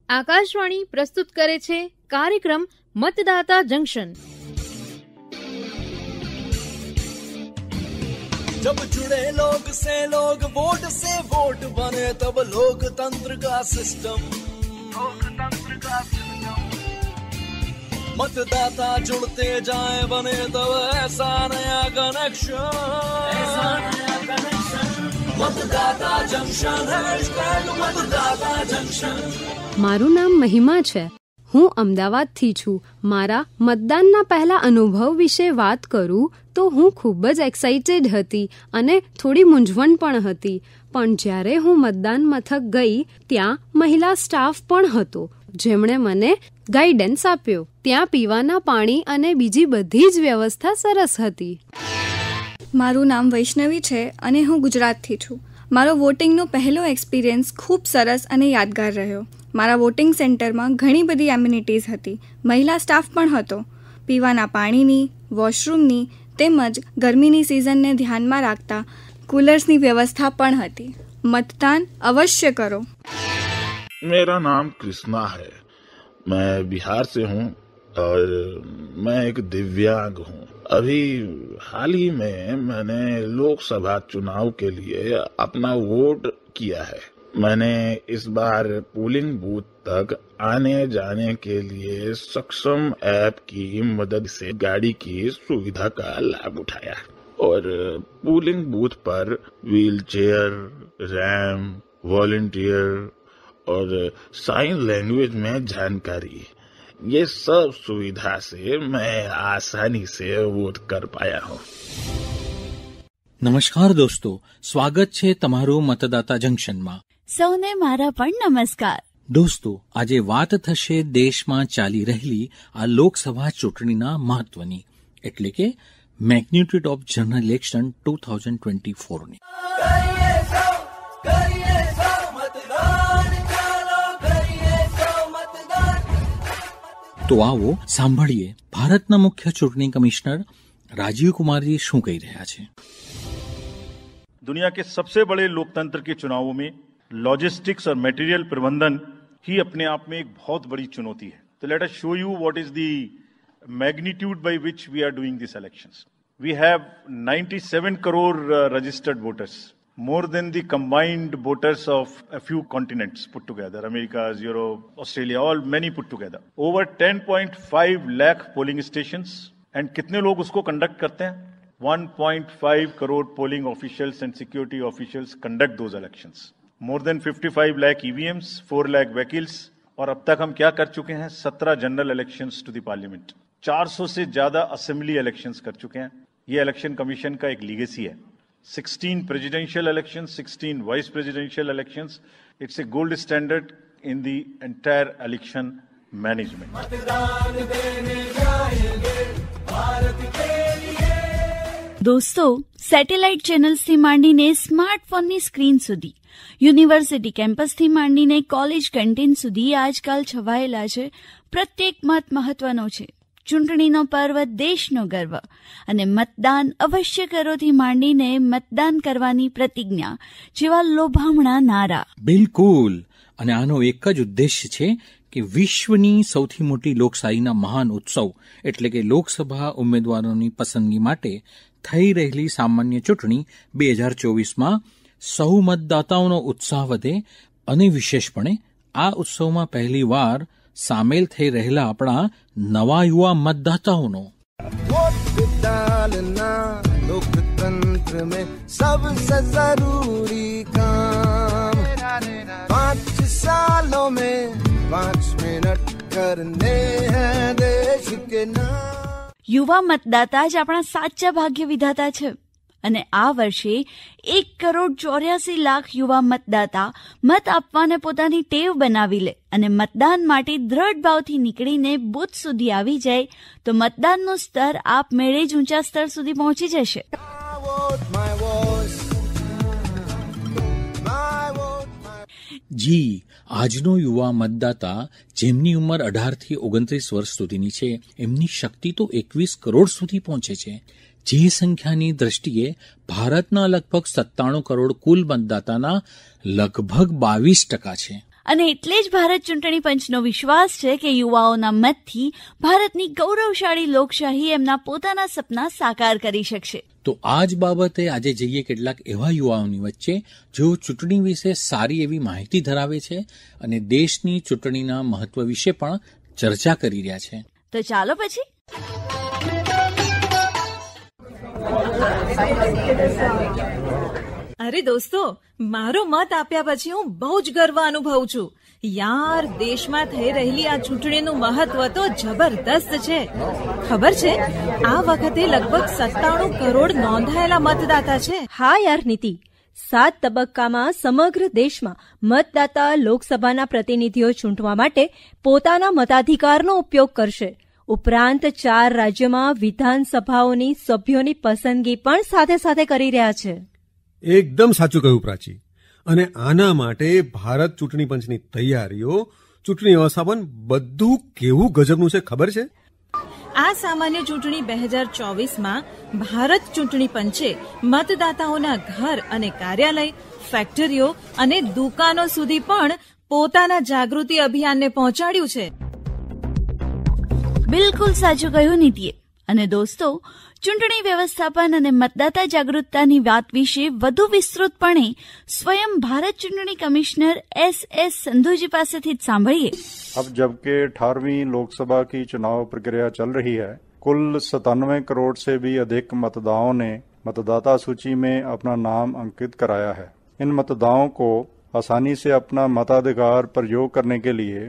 આકાશવાણી પ્રસ્તુત કરે છે કાર્યક્રમ મતદાતા જંક્શન। जब जुड़े लोग से लोग वोट से वोट बने तब लोकतंत्र का सिस्टम मतदाता जुड़ते जाए बने तब ऐसा नया कनेक्शन मतदाता जंक्शन मतदाता जंक्शन। મારું નામ મહિમા છે। હું અમદાવાદથી છું। મારા મતદાનના પહેલા અનુભવ વિશે વાત કરું તો હું ખૂબ જ એક્સાઇટેડ હતી અને થોડી મૂંઝવણ પણ હતી, પણ જ્યારે હું મતદાન મથક ગઈ ત્યાં મહિલા સ્ટાફ પણ હતો જેમણે મને ગાઈડન્સ આપ્યો। ત્યાં પીવાના પાણી અને બીજી બધી જ વ્યવસ્થા સરસ હતી। મારું નામ વૈષ્ણવી છે અને હું ગુજરાતથી છું। મારો વોટિંગનો પહેલો એક્સપિરિયન્સ ખૂબ સરસ અને યાદગાર રહ્યો। મારા વોટિંગ સેન્ટરમાં ઘણી બધી એમ્યુનિટીઝ હતી, મહિલા સ્ટાફ પણ હતો, પીવાના પાણીની, વોશરૂમની તેમજ ગરમીની સિઝનને ધ્યાનમાં રાખતા કુલર્સની વ્યવસ્થા પણ હતી। मतदान अवश्य करो। मेरा नाम कृष्णा है। मैं बिहार से हूँ और मैं एक दिव्यांग हूँ। अभी हाल ही में मैंने लोकसभा चुनाव के लिए अपना वोट किया है। मैंने इस बार पोलिंग बूथ तक आने जाने के लिए सक्षम ऐप की मदद से गाड़ी की सुविधा का लाभ उठाया और पोलिंग बूथ पर व्हील चेयर, रैम्प, वॉलंटियर और साइन लैंग्वेज में जानकारी, ये सब सुविधा से मैं आसानी से वोट कर पाया हूँ। નમસ્કાર દોસ્તો, સ્વાગત છે તમારું મતદાતા જંક્શનમાં। સૌને મારા પણ નમસ્કાર। દોસ્તો, આજે વાત થશે દેશમાં ચાલી રહેલી આ લોકસભા ચૂંટણીના મહત્વની, એટલે કે મેગ્નિટ્યુડ ઓફ જનરલ ઇલેક્શન 2024ની। તો આવો સાંભળીએ ભારતના મુખ્ય ચૂંટણી કમિશનર राजीव कुमार जी શું કહી રહ્યા છે। दुनिया के सबसे बड़े लोकतंत्र के चुनावों में लॉजिस्टिक्स और मटेरियल प्रबंधन ही अपने आप में एक बहुत बड़ी चुनौती है। तो let us show you what is the magnitude by which we are doing this elections. We have 97 crore registered voters, more than the combined voters of a few continents put together, America, Europe, Australia, all many put together. Over 10.5 lakh polling stations, and कितने लोग उसको conduct करते हैं? 1.5 crore polling officials and security officials conduct those elections. More than 55 lakh EVMs, 4 lakh vehicles, और अब तक हम क्या कर चुके हैं? 17 general elections to the parliament, 400 से ज्यादा असेंबली इलेक्शंस कर चुके हैं। ये इलेक्शन कमीशन का एक लीगेसी है। 16 presidential elections, 16 vice presidential elections, it's a gold standard in the entire election management. દોસ્તો, સેટેલાઇટ ચેનલ્સથી માંડીને સ્માર્ટફોનની સ્ક્રીન સુધી, યુનિવર્સિટી કેમ્પસથી માંડીને કોલેજ કેન્ટીન સુધી આજકાલ છવાયેલા છે। પ્રત્યેક મત મહત્વનો છે। ચૂંટણીનો પર્વ દેશનો ગર્વ અને મતદાન અવશ્ય કરોથી માંડીને મતદાન કરવાની પ્રતિજ્ઞા જેવા લોભામણા નારા। બિલકુલ, અને આનો એક જ ઉદ્દેશ્ય છે કે વિશ્વની સૌથી મોટી લોકશાહીના મહાન ઉત્સવ એટલે કે લોકસભા ઉમેદવારોની પસંદગી માટે થઈ રહેલી સામાન્ય ચૂંટણી 2024માં સૌ મતદાતાઓનો ઉત્સાહ વધે અને વિશેષપણે આ ઉત્સવમાં પહેલી વાર સામેલ થઈ રહેલા આપણા નવા યુવા મતદાતાઓનો। लोकतंत्र में सबसे जरूरी काम 5 सालों में 5 मिनट करने हैं देश के नाम। યુવા મતદાતા જ આપણા સાચા ભાગ્ય વિધાતા છે અને આ વર્ષે 1,84,00,000 યુવા મતદાતા મત આપવાને પોતાની ટેવ બનાવી લે અને મતદાન માટે દ્રઢ ભાવથી નીકળીને બૂથ સુધી આવી જાય તો મતદાનનું સ્તર આપમેળે જ ઊંચા સ્તર સુધી પહોંચી જશે। જી, આજનો યુવા મતદાતા જેમની ઉંમર 18 થી 29 વર્ષ સુધીની છે એમની શક્તિ તો 21 કરોડ સુધી પહોંચે છે, જે સંખ્યાની દ્રષ્ટિએ ભારતના લગભગ 97 કરોડ કુલ મતદાતાના લગભગ 22% છે। અને એટલે જ ભારત ચૂંટણી પંચનો વિશ્વાસ છે કે યુવાઓના મતથી ભારતની ગૌરવશાળી લોકશાહી એમના પોતાના સપના સાકાર કરી શકશે. તો આ જ બાબતે આજે જઈએ કેટલાક એવા યુવાઓની વચ્ચે જેઓ ચૂંટણી વિશે સારી એવી માહિતી ધરાવે છે અને દેશની ચૂંટણીના મહત્વ વિશે પણ ચર્ચા કરી રહ્યા છે. તો ચાલો પછી. અરે દોસ્તો, મારો મત આપ્યા પછી હું બહુ જ ગર્વ અનુભવું છું. યાર, દેશમાં થઈ રહેલી આ ચૂંટણીનું મહત્વ તો જબરદસ્ત છે. ખબર છે, આ વખતે લગભગ 97 કરોડ નોંધાયેલા મતદાતા છે. હા યાર નીતિ, 7 તબક્કામાં સમગ્ર દેશમાં મતદાતા લોકસભાના પ્રતિનિધિઓ ચૂંટવા માટે પોતાના મતાધિકારનો ઉપયોગ કરશે. ઉપરાંત 4 રાજ્યોમાં વિધાનસભાઓની સભ્યોની પસંદગી પણ સાથે સાથે કરી રહ્યા છે. એકદમ સાચું કહ્યું પ્રાચી. અને આના માટે ભારત ચૂંટણી પંચની તૈયારીઓ, ચૂંટણી વ્યવસ્થાપન બધું કેવું ગજબનું છે ખબર છે? આ સામાન્ય ચૂંટણી 2024માં ભારત ચૂંટણી પંચે મતદાતાઓના ઘર અને કાર્યાલય, ફેક્ટરીઓ અને દુકાનો સુધી પણ પોતાના જાગૃતિ અભિયાનને પહોંચાડ્યું છે. બિલકુલ સાચું કહ્યું નીતિએ. અને દોસ્તો, ચૂંટણી વ્યવસ્થાપન અને મતદાતા જાગૃતતાની વાત વિશે વધુ વિસ્તૃતપણે સ્વયં ભારત ચૂંટણી કમિશ્નર SS संधू जी पासेથી જ સાંભળીએ. अब जबकि 18वीं लोकसभा की चुनाव प्रक्रिया चल रही है, कुल 97 करोड़ से भी अधिक मतदाताओं ने मतदाता सूची में अपना नाम अंकित कराया है. इन मतदाताओं को आसानी से अपना मताधिकार प्रयोग करने के लिए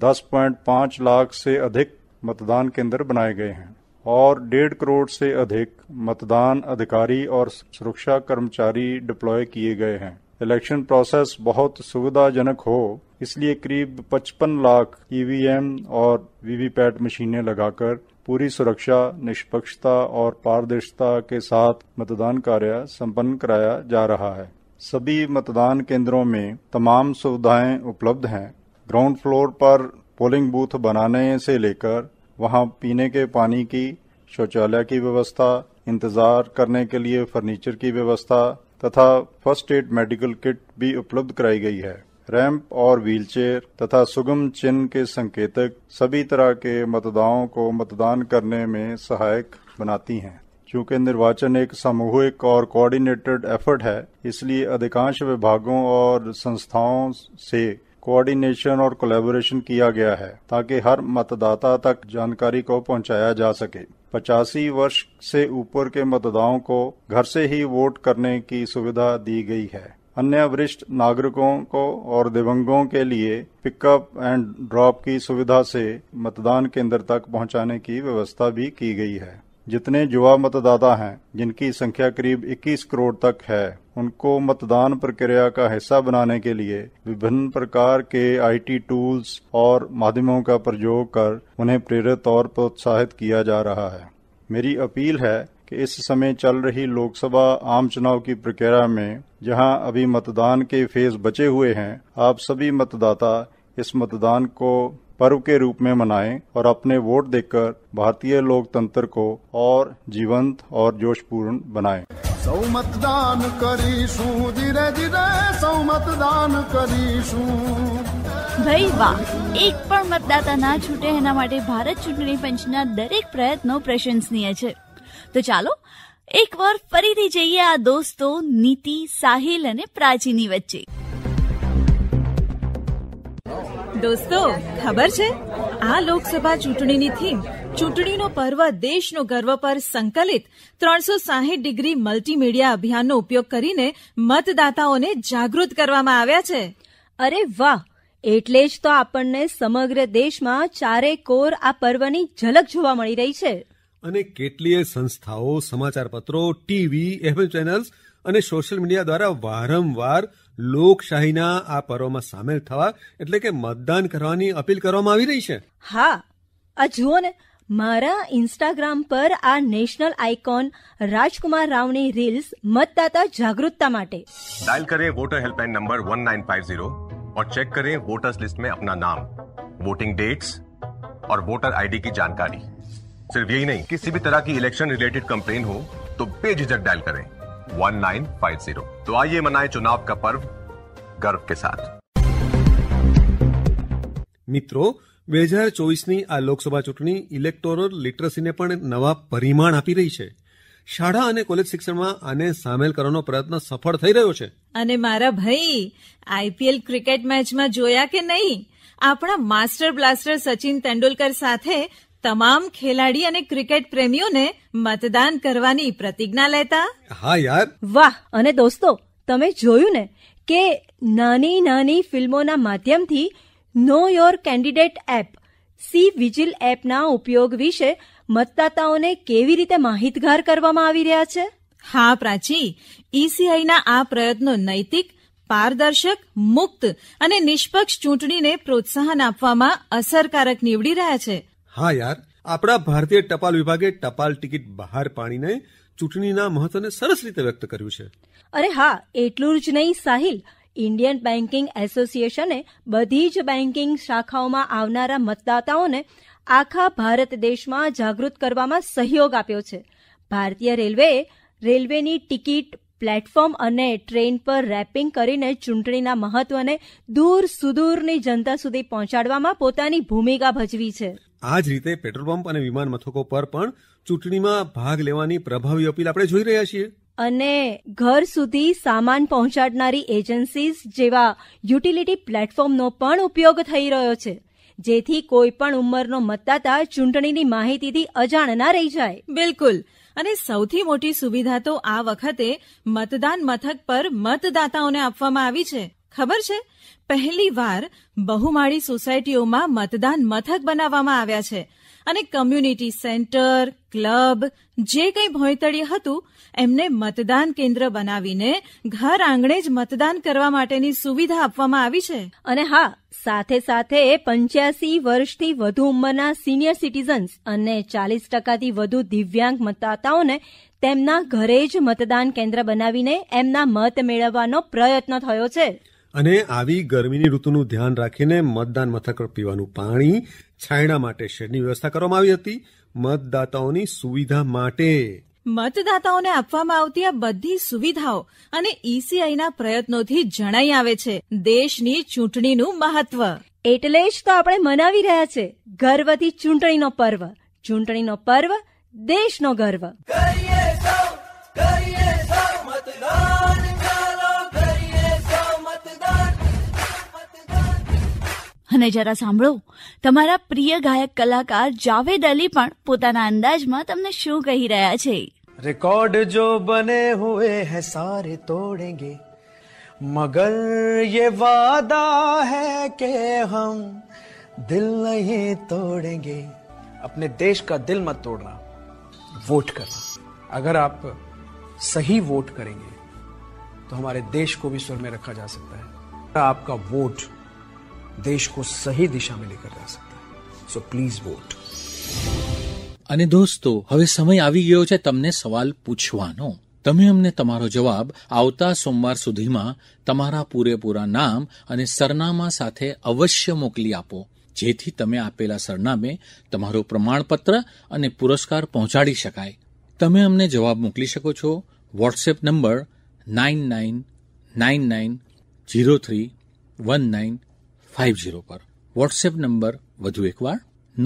10.5 लाख से अधिक मतदान केंद्र बनाए गए हैं और 1.5 करोड़ से अधिक मतदान अधिकारी और सुरक्षा कर्मचारी डिप्लॉय किए गए हैं. इलेक्शन प्रोसेस बहुत सुविधाजनक हो, इसलिए करीब 55 लाख EVM और वीवीपैट मशीनें लगाकर पूरी सुरक्षा, निष्पक्षता और पारदर्शिता के साथ मतदान कार्य संपन्न कराया जा रहा है. सभी मतदान केंद्रों में तमाम सुविधाएं उपलब्ध हैं. ग्राउंड फ्लोर पर पोलिंग बूथ बनाने से लेकर वहां पीने के पानी की, शौचालय की व्यवस्था, इंतजार करने के लिए फर्नीचर की व्यवस्था तथा फर्स्ट एड मेडिकल किट भी उपलब्ध कराई गई है. रैंप और व्हीलचेयर तथा सुगम चिन्ह के संकेतक सभी तरह के मतदाताओं को मतदान करने में सहायक बनाती हैं. चूंकि निर्वाचन एक सामूहिक और कोऑर्डिनेटेड एफर्ट है, इसलिए अधिकांश विभागों और संस्थाओं से कोऑर्डिनेशन और कोलैबोरेशन किया गया है ताकि हर मतदाता तक जानकारी को पहुंचाया जा सके. 85 वर्ष से ऊपर के मतदाताओं को घर से ही वोट करने की सुविधा दी गई है. अन्य वरिष्ठ नागरिकों को और दिव्यांगों के लिए पिकअप एंड ड्रॉप की सुविधा से मतदान केंद्र तक पहुंचाने की व्यवस्था भी की गई है. जितने युवा मतदाता हैं, जिनकी संख्या करीब 21 करोड़ तक है, उनको मतदान प्रक्रिया का हिस्सा बनाने के लिए विभिन्न प्रकार के IT टूल्स और माध्यमों का प्रयोग कर उन्हें प्रेरित और प्रोत्साहित किया जा रहा है. मेरी अपील है कि इस समय चल रही लोकसभा आम चुनाव की प्रक्रिया में जहां अभी मतदान के फेज बचे हुए हैं, आप सभी मतदाता इस मतदान को पर्व के रूप में मनाएं और अपने वोट देकर भारतीय लोकतंत्र को और जीवंत और जोशपूर्ण बनाएं. સૌ મતદાન કરીશું, ધીરે ધીરે સૌ મતદાન કરીશું. ભાઈ વાહ, એક પણ મતદાતા ના છૂટે એના માટે ભારત ચૂંટણી પંચના દરેક પ્રયત્નો પ્રશંસનીય છે. તો ચાલો એકવાર ફરીથી જઈએ આ દોસ્તો નીતિ, સાહિલ અને પ્રાચીની વચ્ચે. દોસ્તો, ખબર છે, આ લોકસભા ચૂંટણીની થીમ ચૂંટણીનો પર્વ દેશનો ગર્વ પર સંકલિત 360 ડિગ્રી મલ્ટીમીડિયા અભિયાનનો ઉપયોગ કરીને મતદાતાઓને જાગૃત કરવામાં આવ્યા છે. અરે વાહ, એટલે જ તો આપણને સમગ્ર દેશમાં ચારેકોર આ પર્વની ઝલક જોવા મળી રહી છે. અને કેટલીય સંસ્થાઓ, સમાચાર પત્રો, TV, FM ચેનલ્સ અને સોશિયલ મીડિયા દ્વારા વારંવાર લોકશાહીના આ પર્વમાં સામેલ થવા એટલે કે મતદાન કરવાની અપીલ કરવામાં આવી રહી છે. હા, આ જુઓ ને, મારા ઇન્સ્ટાગ્રામ પર આ નેશનલ આઇકોન રાજકુમાર રાવની રીલ્સ મતદાતા જાગૃતતા માટે. डायल करें वोटर हेल्पलाइन नंबर 1950 और चेक करें वोटर्स लिस्ट में अपना नाम, वोटिंग डेट्स और वोटर ID की जानकारी. सिर्फ यही नहीं, किसी भी तरह की इलेक्शन रिलेटेड कंप्लेन हो तो बेझिझक डायल करें 1950. तो आइए मनाएं चुनाव का पर्व गर्व के साथ. મિત્રો, 2024ની આ લોકસભા ચૂંટણી ઇલેક્ટોરલ લિટરસીને પણ નવા પરિમાણ આપી રહી છે. શાળા અને કોલેજ શિક્ષણમાં આને સામેલ કરવાનો પ્રયત્ન સફળ થઈ રહ્યો છે. અને મારા ભાઈ, આઈપીએલ ક્રિકેટ મેચમાં જોયા કે નહીં, આપણા માસ્ટર બ્લાસ્ટર સચિન તેંડુલકર સાથે તમામ ખેલાડી અને ક્રિકેટ પ્રેમીઓને મતદાન કરવાની પ્રતિજ્ઞા લેતા. હા યાર, વાહ. અને દોસ્તો, તમે જોયું ને કે નાની નાની ફિલ્મોના માધ્યમથી know your candidate app, C vigil એપના ઉપયોગ વિશે મતદાતાઓને કેવી રીતે માહિતગાર કરવામાં આવી રહ્યા છે. હા પ્રાચી, ઈસીઆઈના આ પ્રયત્નો નૈતિક, પારદર્શક, મુક્ત અને નિષ્પક્ષ ચૂંટણીને પ્રોત્સાહન આપવામાં અસરકારક નીવડી રહ્યા છે. હા યાર, આપણા ભારતીય ટપાલ વિભાગે ટપાલ ટિકિટ બહાર પાડીને ચૂંટણીના મહત્વને સરસ રીતે વ્યક્ત કર્યું છે. અરે હા, એટલું જ નહીં સાહિલ, ઇન્ડિયન બેન્કિંગ એસોસિએશને બધી જ બેન્કિંગ શાખાઓમાં આવનારા મતદાતાઓને આખા ભારત દેશમાં જાગૃત કરવામાં સહયોગ આપ્યો છે. ભારતીય રેલવેએ રેલવેની ટિકિટ, પ્લેટફોર્મ અને ટ્રેન પર રેપિંગ કરીને ચૂંટણીના મહત્વને દૂર સુદૂરની જનતા સુધી પહોંચાડવામાં પોતાની ભૂમિકા ભજવી છે. આ જ રીતે પેટ્રોલ પંપ અને વિમાન મથકો પર પણ ચૂંટણીમાં ભાગ લેવાની પ્રભાવી અપીલ આપણે જોઈ રહ્યા છીએ. અને ઘર સુધી સામાન પહોંચાડનારી એજન્સીઝ જેવા યુટિલિટી પ્લેટફોર્મનો પણ ઉપયોગ થઈ રહ્યો છે, જેથી કોઈ પણ ઉંમરનો મતદાતા ચૂંટણીની માહિતીથી અજાણ ના રહી જાય. બિલકુલ. અને સૌથી મોટી સુવિધા તો આ વખતે મતદાન મથક પર મતદાતાઓને આપવામાં આવી છે. ખબર છે, પહેલી વાર બહુમાળી સોસાયટીઓમાં મતદાન મથક બનાવવામાં આવ્યા છે અને કમ્યુનિટી સેન્ટર, ક્લબ, જે કંઈ ભોંયતળિયે હતું એમને મતદાન કેન્દ્ર બનાવીને ઘર આંગણે જ મતદાન કરવા માટેની સુવિધા આપવામાં આવી છે. અને હા, સાથે સાથે 85 વર્ષથી વધુ ઉંમરના સિનિયર સિટીઝન્સ અને 40%થી વધુ દિવ્યાંગ મતદાતાઓને તેમના ઘરે જ મતદાન કેન્દ્ર બનાવીને એમના મત મેળવવાનો પ્રયત્ન થયો છે. અને આવી ગરમીની ઋતુનું ધ્યાન રાખીને મતદાન મથક પર પીવાનું પાણી, છાંયડા માટે શેડની વ્યવસ્થા કરવામાં આવી હતી, મતદાતાઓની સુવિધા માટે. મતદાતાઓને આપવામાં આવતી આ બધી સુવિધાઓ અને ઈસીઆઈના પ્રયત્નોથી જણાઈ આવે છે દેશની ચૂંટણીનું મહત્વ. એટલે જ તો આપણે મનાવી રહ્યા છે ગર્વથી ચૂંટણીનો પર્વ. ચૂંટણીનો પર્વ, દેશનો ગર્વ. અને જરા સાંભળો, તમારા પ્રિય ગાયક કલાકાર જાવેદ અલી પણ પોતાના અંદાજમાં તમને શું કહી રહ્યા છે. रिकॉर्ड जो बने हुए हैं सारे तोड़ेंगे, मगर ये वादा है कि हम दिल नहीं तोड़ेंगे. अपने देश का दिल मत तोड़ना, वोट करना. अगर आप सही वोट करेंगे तो हमारे देश को भी स्वर में रखा जा सकता है. आपका वोट देश को सही दिशा में लेकर जा सकता है. So please vote. અને દોસ્તો, હવે સમય આવી ગયો છે તમને સવાલ પૂછવાનો. તમે અમને તમારો જવાબ આવતા સોમવાર સુધીમાં તમારા પૂરેપૂરા નામ અને સરનામા સાથે અવશ્ય મોકલી આપો, જેથી તમે આપેલા સરનામે તમારું પ્રમાણપત્ર અને પુરસ્કાર પહોંચાડી શકાય. તમે અમને જવાબ મોકલી શકો છો વોટ્સએપ નંબર 9999031950 પર. વોટ્સએપ નંબર વધુ એકવાર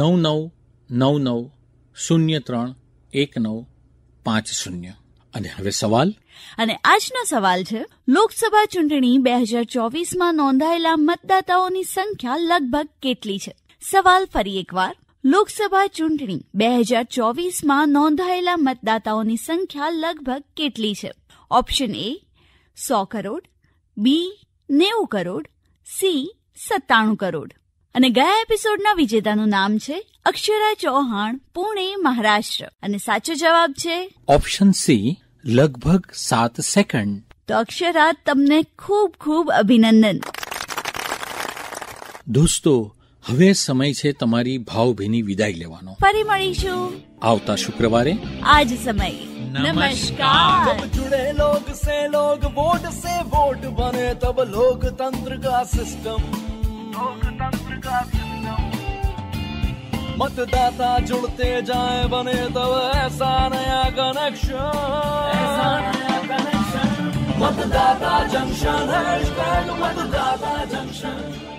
9999031950. અને હવે સવાલ. અને આજનો સવાલ છે, લોકસભા ચૂંટણી 2024માં નોંધાયેલા મતદાતાઓની સંખ્યા લગભગ કેટલી છે? સવાલ ફરી એકવાર, લોકસભા ચૂંટણી 2024માં નોંધાયેલા મતદાતાઓની સંખ્યા લગભગ કેટલી છે? Option A 100 crore, B 90 crore, C 97 crore. અને ગયા એપિસોડના વિજેતાનું નામ છે અક્ષરા ચૌહાણ, પુણે, મહારાષ્ટ્ર. અને સાચો જવાબ છે ઓપ્શન સી, લગભગ 7 સેકન્ડ. તો અક્ષરા, તમને ખૂબ ખૂબ અભિનંદન. દોસ્તો, હવે સમય છે તમારી ભાવભીની વિદાય લેવાનો. ફરી મળીશું આવતા શુક્રવારે આ જ સમય. नमस्कार. जब जुड़े लोग से लोग, वोट से वोट बने, तब लोकतंत्र का सिस्टम. मतदाता जुड़ते जाए, बने तब ऐसा नया कनेक्शन. मतदाता जंक्शन, #मतदाता जंक्शन.